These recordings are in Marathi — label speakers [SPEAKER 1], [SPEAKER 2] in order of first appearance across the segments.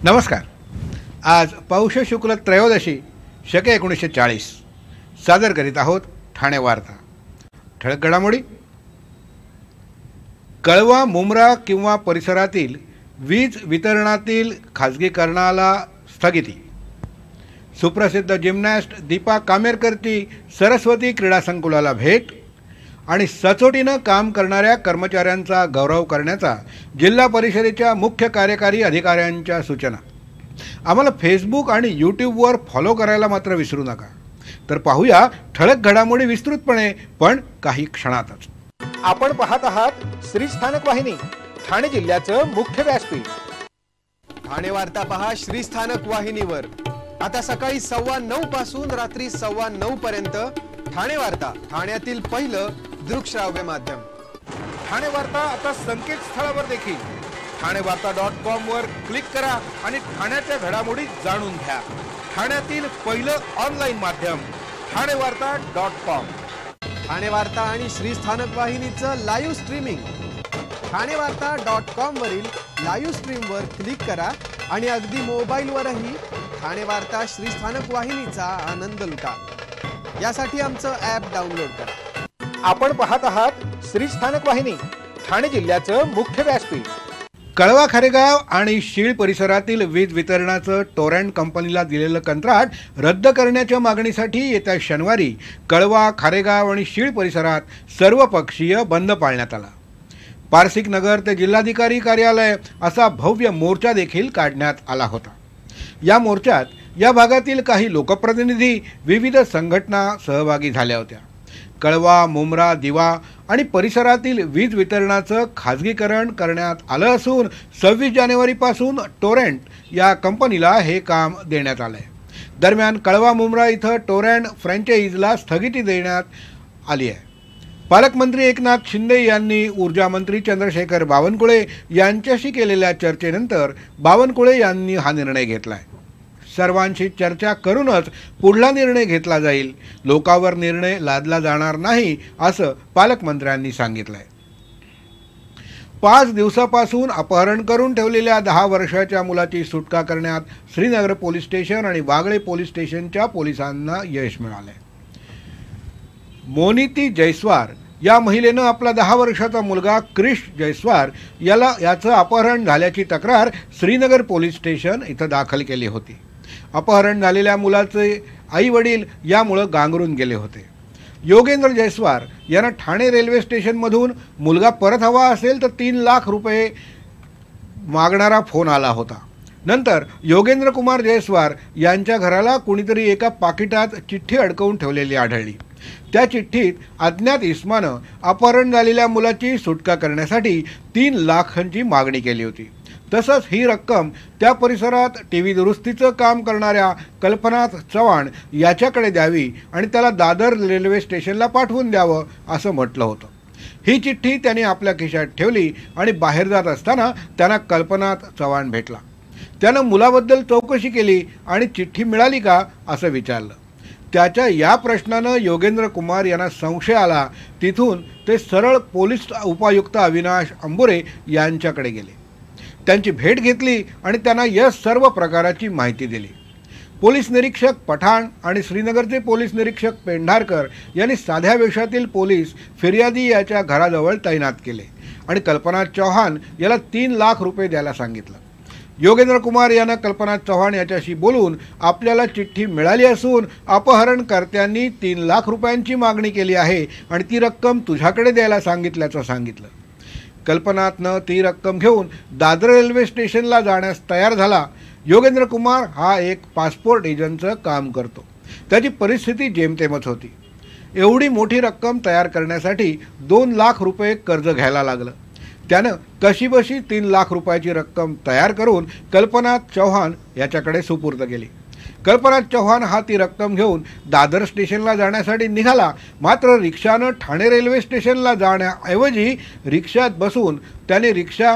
[SPEAKER 1] नमस्कार। आज पौष शुक्ल त्रयोदशी शके 1940 सादर करीत आहोत ठाणे वार्ता। ठळक घडामोडी। कळवा, मुंब्रा किंवा परिसरातील वीज वितरणातील खाजगीकरणाला स्थगिती। सुप्रसिद्ध जिम्नॅस्ट दीपा कामेरकरची सरस्वती क्रीडा संकुलाला भेट आणि सचोटीनं काम करणाऱ्या कर्मचाऱ्यांचा गौरव करण्याचा जिल्हा परिषदेच्या मुख्य कार्यकारी अधिकाऱ्यांच्या सूचना। आम्हाला फेसबुक आणि यूट्यूबवर फॉलो करायला मात्र विसरू नका। तर पाहूया ठळक घडामोडी विस्तृतपणे, पण काही क्षणातच।
[SPEAKER 2] आपण पाहत आहात श्री स्थानक वाहिनी, ठाणे जिल्ह्याचं मुख्य व्यासपीठ।
[SPEAKER 3] ठाणे वार्ता पहा श्री स्थानक वाहिनीवर। आता सकाळी 9:15 पासून रात्री 9:15 पर्यंत ठाणे वार्ता, ठाण्यातील पहिलं दृकश्राव्य माध्यम।
[SPEAKER 2] ठाणे वार्ता आता संकेतस्थळावर देखील ठाणेवार्ता.com वर क्लिक करा आणि ठाण्याच्या घडामोडी जाणून घ्या। ठाण्यातील पहिलं ऑनलाईन माध्यम ठाणेवार्ता.com।
[SPEAKER 3] ठाणे वार्ता आणि श्री स्थानक वाहिनीचं लाईव्ह स्ट्रीमिंग ठाणेवार्ता.com वरील लाईव्ह स्ट्रीमवर क्लिक करा आणि अगदी मोबाईलवरही ठाणे वार्ता श्री स्थानक वाहिनीचा आनंद लुटा। यासाठी आमचं ॲप डाउनलोड करा।
[SPEAKER 2] आपण पाहत आहात श्री स्थानक वाहिनी, ठाणे जिल्ह्याचं मुख्य व्यासपीठ।
[SPEAKER 1] कळवा, खारेगाव आणि शीळ परिसरातील वीज वितरणाचं टोरंट कंपनीला दिलेलं कंत्राट रद्द करण्याच्या मागणीसाठी येत्या शनिवारी कळवा, खारेगाव आणि शीळ परिसरात सर्वपक्षीय बंद पाळण्यात आला। पारसिक नगर ते जिल्हाधिकारी कार्यालय असा भव्य मोर्चा देखील काढण्यात आला होता। या मोर्चात या भागातील काही लोकप्रतिनिधी, विविध संघटना सहभागी झाल्या होत्या। कळवा, मुंब्रा, दिवा आणि परिसरातील वीज वितरणाचं खाजगीकरण करण्यात आलं असून 26 जानेवारीपासून टोरंट या कंपनीला हे काम देण्यात आलं आहे। दरम्यान कळवा, मुंब्रा इथं टोरंट फ्रँचाइजला स्थगिती देण्यात आली आहे। पालकमंत्री एकनाथ शिंदे यांनी ऊर्जा मंत्री चंद्रशेखर बावनकुळे यांच्याशी केलेल्या चर्चेनंतर बावनकुळे यांनी हा निर्णय घेतला आहे। सर्वांशी चर्चा करूनच पुढला निर्णय घेतला जाईल, लोकांवर निर्णय लादला जाणार नाही असं पालकमंत्र्यांनी सांगितलंय। 5 दिवसापासून अपहरण करून ठेवलेल्या 10 वर्षाच्या मुलाची सुटका करण्यात श्रीनगर पोलीस स्टेशन आणि वागळे पोलीस स्टेशनच्या पोलिसांना यश मिळालंय। मोनिती जयस्वार या महिलेनं आपला 10 वर्षाचा मुलगा क्रिश जयस्वार याचं अपहरण झाल्याची तक्रार श्रीनगर पोलीस स्टेशन इथं दाखल केली होती। अपहरण झालेल्या मुलाचे आई वडील यामुळे गांगरून गेले होते। योगेंद्र जयस्वार यांना ठाणे रेल्वे स्टेशनमधून मुलगा परत हवा असेल तर 3 लाख रुपये मागणारा फोन आला होता। नंतर योगेंद्र कुमार जयस्वार यांच्या घराला कुणीतरी एका पाकिटात चिठ्ठी अडकवून ठेवलेली आढळली। त्या चिठ्ठीत अज्ञात इसमानं अपहरण झालेल्या मुलाची सुटका करण्यासाठी 3 लाखांची मागणी केली होती। तसंच ही रक्कम त्या परिसरात टीव्ही दुरुस्तीचं काम करणाऱ्या कल्पनाथ चव्हाण याच्याकडे द्यावी आणि त्याला दादर रेल्वे स्टेशनला पाठवून द्यावं असं म्हटलं होतं। ही चिठ्ठी त्याने आपल्या खिशात ठेवली आणि बाहेर जात असताना त्यांना कल्पनाथ चव्हाण भेटला। त्यानं मुलाबद्दल चौकशी केली आणि चिठ्ठी मिळाली का असं विचारलं। त्याच्या या प्रश्नानं योगेंद्र कुमार यांना संशय आला। तिथून ते सरळ पोलीस उपायुक्त अविनाश अंबुरे यांच्याकडे गेले। त्यांची भेट घेतली आणि त्यांना या सर्व प्रकाराची माहिती दिली। पोलीस निरीक्षक पठाण आणि श्रीनगरचे पोलीस निरीक्षक पेंढारकर यांनी साध्या वेशातील पोलीस फिर्यादी याच्या घराजवळ तैनात केले आणि कल्पनाथ चव्हाण याला 3 लाख रुपये द्यायला सांगितलं। योगेंद्र कुमार यांना कल्पनाथ चव्हाण याच्याशी बोलून आपल्याला चिठ्ठी मिळाली असून अपहरणकर्त्यांनी 3 लाख रुपयांची मागणी केली आहे आणि ती रक्कम तुझ्याकडे द्यायला सांगितल्याचं सांगितलं। कल्पनाथनं ती रक्कम घेऊन दादर रेल्वे स्टेशनला जाण्यास तयार झाला। योगेंद्र कुमार हा एक पासपोर्ट एजंटचं काम करतो। त्याची परिस्थिती जेमतेमच होती। एवढी मोठी रक्कम तयार करण्यासाठी 2 लाख रुपये कर्ज घ्यायला लागलं। त्यानं कशीबशी 3 लाख रुपयाची रक्कम तयार करून कल्पनाथ चव्हाण याच्याकडे सुपूर्द केली। कल्पनाथ चव्हाण हा ती रक्कम घेऊन दादर स्टेशनला जाण्यासाठी निघाला। मात्र रिक्षानं ठाणे रेल्वे स्टेशनला जाण्याऐवजी रिक्षात बसून त्याने रिक्षा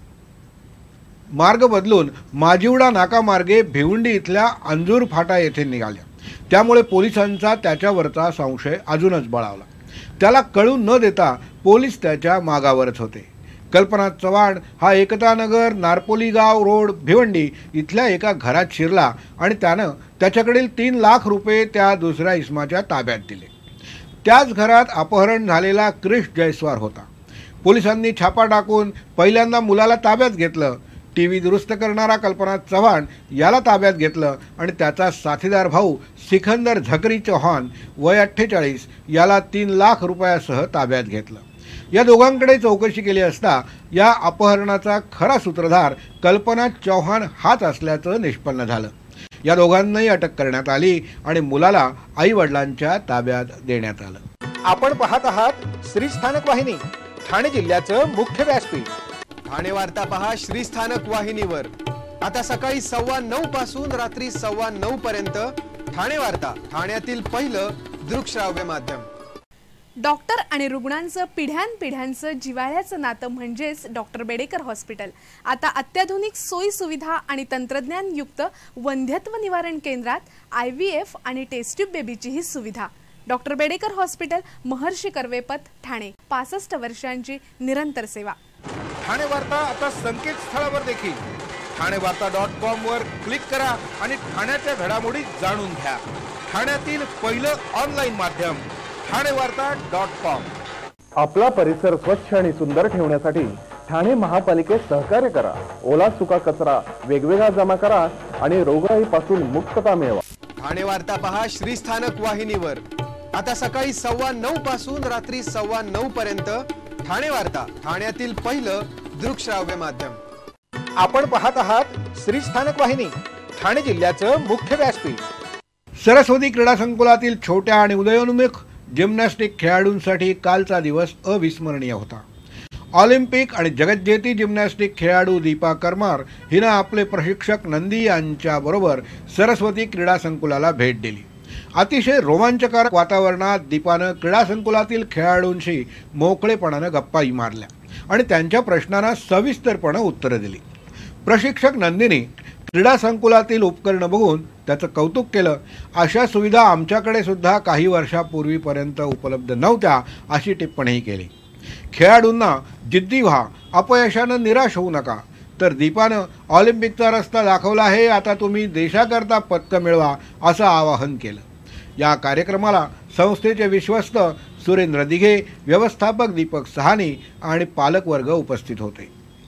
[SPEAKER 1] मार्ग बदलून माजिवडा नाकामार्गे भिवंडी इथल्या अंजूर फाटा येथे निघाल्या। त्यामुळे पोलिसांचा त्याच्यावरचा संशय अजूनच बळावला। त्याला कळू न देता पोलीस त्याच्या मागावरच होते। कल्पना चव्हाण हा एकतानगर नारपोली गाव रोड भिवंडी इथल्या एका घरात शिरला आणि त्यानं त्याच्याकडील 3 लाख रुपये त्या दुसऱ्या इसमाच्या ताब्यात दिले। त्याच घरात अपहरण झालेला क्रिश जयस्वार होता। पोलिसांनी छापा टाकून पहिल्यांदा मुलाला ताब्यात घेतलं। टीव्ही दुरुस्त करणारा कल्पना चव्हाण याला ताब्यात घेतलं आणि त्याचा साथीदार भाऊ सिकंदर झकरी चौहान वय 48 याला 3 लाख रुपयासह ताब्यात घेतलं। या दोघांकडे चौकशी केली असता या अपहरणाचा खरा सूत्रधार कल्पना चौहान हाच असल्याचं निष्पन्न झालं। या दोघांनाही अटक करण्यात आली आणि मुलाला आई वडिलांच्या ताब्यात देण्यात आलं।
[SPEAKER 2] आपण पाहत आहात श्रीस्थानक वाहिनी, ठाणे जिल्ह्याचं मुख्य व्यासपीठ।
[SPEAKER 3] ठाणे वार्ता पहा श्रीस्थानक वाहिनीवर। आता सकाळी 9:15 पासून रात्री 9:15 पर्यंत ठाणे वार्ता, ठाण्यातील पहिलं दृकश्राव्य माध्यम।
[SPEAKER 4] डॉक्टर आणि रुग्णांचं पिढ्यानपिढ्यांचं जिव्हाळ्याचं नातं म्हणजेच डॉक्टर बेडेकर हॉस्पिटल। आता अत्याधुनिक सोयी सुविधा आणि तंत्रज्ञानयुक्त वंध्यत्व निवारण केंद्रात IVF आणि टेस्ट ट्यूब बेबीची ही सुविधा। Doctor Bedekar hospital, Maharshi Karvepath, Thane. 65 वर्षांची निरंतर सेवा।
[SPEAKER 2] ठाणे वार्ता आता संकेतस्थळावर देखील ठाणेवार्ता.com वर क्लिक करा आणि ठाण्याच्या घडामोडी जाणून घ्या। ठाण्यातील पहिलं ऑनलाईन माध्यम ठाणेवार्ता.com।
[SPEAKER 5] आपला परिसर स्वच्छ आणि सुंदर ठेवण्यासाठी ठाणे महापालिकेत सहकार्य करा। ओला सुका कचरा वेगवेगळा जमा करा आणि रोगराईपासून मुक्तता मिळवा।
[SPEAKER 3] ठाणे वार्ता पहा श्रीस्थानक वाहिनीवर। आता सकाळी 9:15 पासून रात्री 9:15 पर्यंत ठाणे वार्ता, ठाण्यातील पहिलं दृकश्राव्य माध्यम।
[SPEAKER 2] आपण पाहत आहात श्रीस्थानक वाहिनी, ठाणे जिल्ह्याचं मुख्य व्यासपीठ।
[SPEAKER 1] सरस्वती क्रीडा संकुलातील छोट्या आणि उदयोन्मुख जिम्नॅस्टिक खेळाडूंसाठी कालचा दिवस अविस्मरणीय होता। ऑलिम्पिक आणि जगज्जेती जिम्नॅस्टिक खेळाडू दीपा करमार हिनं आपले प्रशिक्षक नंदी यांच्याबरोबर सरस्वती क्रीडा संकुलाला भेट दिली। अतिशय रोमांचकारक वातावरणात दीपानं क्रीडा संकुलातील खेळाडूंशी मोकळेपणानं गप्पाही मारल्या आणि त्यांच्या प्रश्नांना सविस्तरपणे उत्तरं दिली। प्रशिक्षक नंदीने क्रीडा संकुलातील उपकरणं बघून त्याचं कौतुक केलं। अशा सुविधा आमच्याकडे सुद्धा काही वर्षापूर्वीपर्यंत उपलब्ध नव्हत्या अशी टिप्पणीही केली। खेळाडूंना जिद्दी व्हा, अपयशानं निराश होऊ नका। तर दीपानं ऑलिम्पिकचा रस्ता दाखवला आहे, आता तुम्ही देशाकरता पदकं मिळवा असं आवाहन केलं। या कार्यक्रमाला संस्थेचे विश्वस्त सुरेंद्र दिघे, व्यवस्थापक दीपक सहानी आणि पालकवर्ग उपस्थित होते।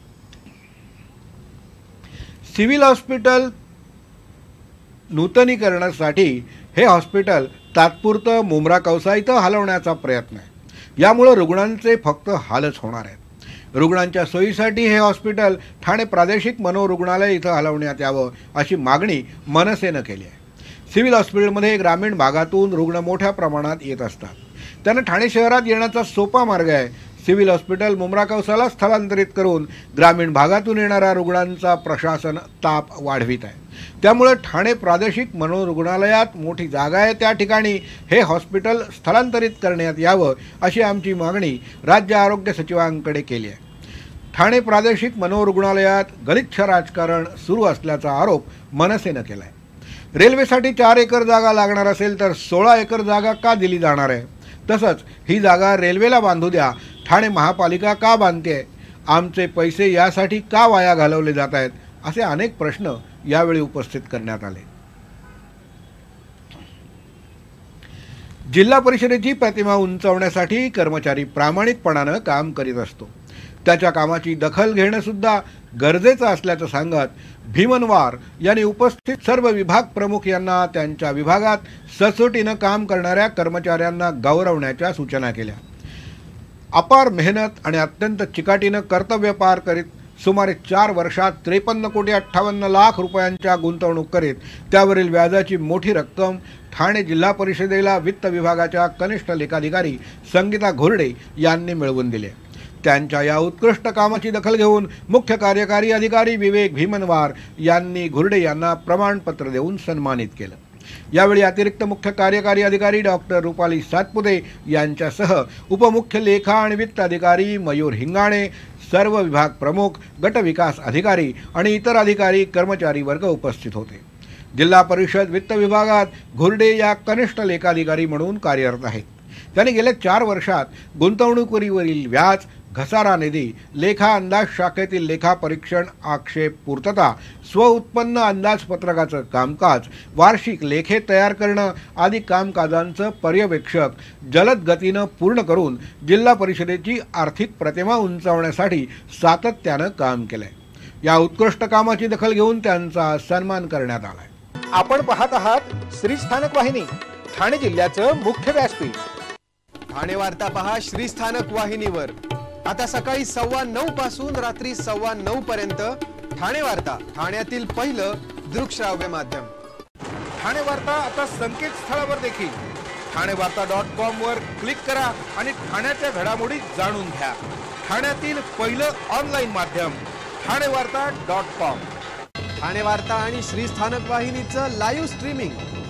[SPEAKER 1] सिव्हिल हॉस्पिटल नूतनीकरणासाठी हे हॉस्पिटल तात्पुरतं मुंब्रा कौसा इथं हलवण्याचा प्रयत्न आहे। यामुळे रुग्णांचे फक्त हालच होणार आहेत। रुग्णांच्या सोयीसाठी हे हॉस्पिटल ठाणे प्रादेशिक मनोरुग्णालय इथं हलवण्यात यावं अशी मागणी मनसेनं केली आहे। सिव्हिल हॉस्पिटलमध्ये ग्रामीण भागातून रुग्ण मोठ्या प्रमाणात येत असतात, त्यांना ठाणे शहरात येण्याचा सोपा मार्ग आहे। सिव्हिल हॉस्पिटल मुंब्रा कौसाला स्थलांतरित करून ग्रामीण भागातून येणाऱ्या रुग्णांचा प्रशासन ताप वाढवित आहे। त्यामुळे ठाणे प्रादेशिक मनोरुग्णालयात मोठी जागा आहे, त्या ठिकाणी हे हॉस्पिटल स्थलांतरित करण्यात यावं अशी आमची मागणी राज्य आरोग्य सचिवांकडे केली आहे। ठाणे प्रादेशिक मनोरुग्णालयात गलिच्छ राजकारण सुरू असल्याचा आरोप मनसेनं केला आहे। रेल्वेसाठी 4 एकर जागा लागणार असेल तर 16 एकर जागा का दिली जाणार आहे? तसंच ही जागा रेल्वेला बांधू द्या, ठाणे महापालिका का बांधते? आमचे पैसे यासाठी का वाया घालवले जात आहेत? असे अनेक प्रश्न यावेळी उपस्थित करण्यात आले। जिल्हा परिषदेची प्रतिमा उंचावण्यासाठी कर्मचारी प्रामाणिकपणानं काम करीत असतो, त्याच्या कामाची दखल घेणं सुद्धा गरजेचं असल्याचं सांगत भीमनवार यांनी उपस्थित सर्व विभाग प्रमुख यांना त्यांच्या विभागात सचोटीनं काम करणाऱ्या कर्मचाऱ्यांना गौरवण्याच्या सूचना केल्या। अपार मेहनत आणि अत्यंत चिकाटीनं कर्तव्य पार करीत सुमारे 4 वर्षात 53,58,00,000 रुपयांच्या गुंतवणूक करीत त्यावरील व्याजाची मोठी रक्कम ठाणे जिल्हा परिषदेला वित्त विभागाच्या कनिष्ठ लेखाधिकारी संगीता घोरडे यांनी मिळवून दिले। त्यांच्या या उत्कृष्ट कामाची दखल घेऊन मुख्य कार्यकारी अधिकारी विवेक भीमनवार यांनी घोरडे यांना प्रमाणपत्र देऊन सन्मानित केलं। यावेळी अतिरिक्त मुख्य कार्यकारी अधिकारी डॉक्टर रुपाली सातपुते यांच्यासह उपमुख्य लेखा आणि वित्त अधिकारी मयूर हिंगाणे, सर्व विभाग प्रमुख, गट विकास अधिकारी आणि इतर अधिकारी कर्मचारी वर्ग उपस्थित होते। जिल्हा परिषद वित्त विभागात घोरडे या कनिष्ठ लेखाधिकारी म्हणून कार्यरत आहेत। त्यांनी गेल्या 4 वर्षात गुंतवणुकीवरील व्याज, घसारा निधी, लेखा अंदाज शाखेतील लेखा परीक्षण आक्षेप पूर्तता, स्वउत्पन्न अंदाजपत्रकाचं कामकाज, वार्षिक लेखे तयार करणं आदी कामकाजांचं पर्यवेक्षक जलद गतीनं पूर्ण करून जिल्हा परिषदेची आर्थिक प्रतिमा उंचावण्यासाठी सातत्यानं काम केलंय। या उत्कृष्ट कामाची दखल घेऊन त्यांचा सन्मान करण्यात आलाय।
[SPEAKER 2] आपण पाहत आहात श्रीस्थानक वाहिनी, ठाणे जिल्ह्याचं मुख्य व्यासपीठ।
[SPEAKER 3] ठाणे वार्ता पहा श्रीस्थानक वाहिनीवर। आता सकाळी 9:15 पासून रात्री 9:15 पर्यंत ठाणे वार्ता, ठाण्यातील पहिलं दृकश्राव्य माध्यम।
[SPEAKER 2] ठाणे वार्ता आता संकेतस्थळावर देखील ठाणेवार्ता.com वर क्लिक करा आणि ठाण्याच्या घडामोडी जाणून घ्या। ठाण्यातील पहिलं ऑनलाईन माध्यम ठाणेवार्ता.com।
[SPEAKER 3] ठाणे वार्ता आणि श्रीस्थानक वाहिनीचं लाईव्ह स्ट्रीमिंग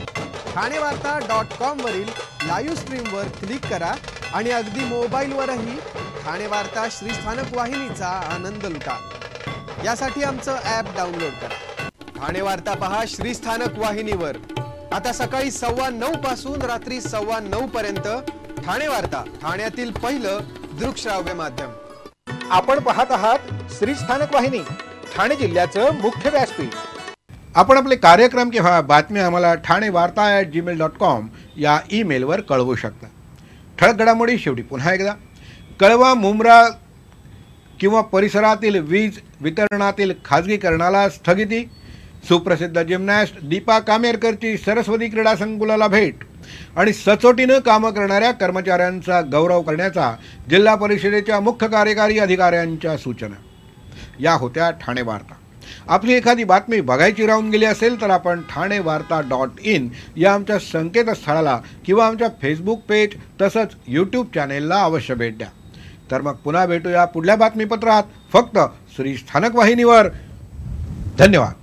[SPEAKER 3] ठाणेवार्ता.com वरील लाईव्ह स्ट्रीमवर क्लिक करा आणि अगदी मोबाईलवरही ठाणे वार्ता श्रीस्थानक वाहिनीचा आनंद लुटा। यासाठी आमचं ॲप डाउनलोड करा। ठाणे वार्ता पहा श्रीस्थानक वाहिनीवर। आता सकाळी 9:15 पासून रात्री 9:15 पर्यंत ठाणे वार्ता, ठाण्यातील पहिलं दृकश्राव्य माध्यम।
[SPEAKER 2] आपण पाहत आहात श्रीस्थानक वाहिनी, ठाणे जिल्ह्याचं मुख्य व्यासपीठ।
[SPEAKER 1] आपण आपले कार्यक्रम किंवा बातम्या आम्हाला ठाणेवार्ता@gmail.com या ईमेलवर कळवू शकता। ठळक घडामोडी शेवटी पुन्हा एकदा, कळवा मुंब्रा किंवा परिसरातील वीज वितरणातील खाजगीकरणाला स्थगिती, सुप्रसिद्ध जिम्नॅस्ट दीपा कामेरकरची सरस्वती क्रीडा संकुलाला भेट आणि सचोटीनं कामं करणाऱ्या कर्मचाऱ्यांचा गौरव करण्याचा जिल्हा परिषदेच्या मुख्य कार्यकारी अधिकाऱ्यांच्या सूचना। या होत्या ठाणे वार्ता। आपली एखादी बातमी बघायची राहून गेली असेल तर आपण ठाणेवार्ता.in या आमच्या संकेतस्थळाला किंवा आमच्या फेसबुक पेज तसंच यूट्यूब चॅनेलला अवश्य भेट द्या। तर मग पुन्हा भेटूया पुढल्या बातमीपत्रात, फक्त श्रीस्थानक वाहिनीवर। धन्यवाद।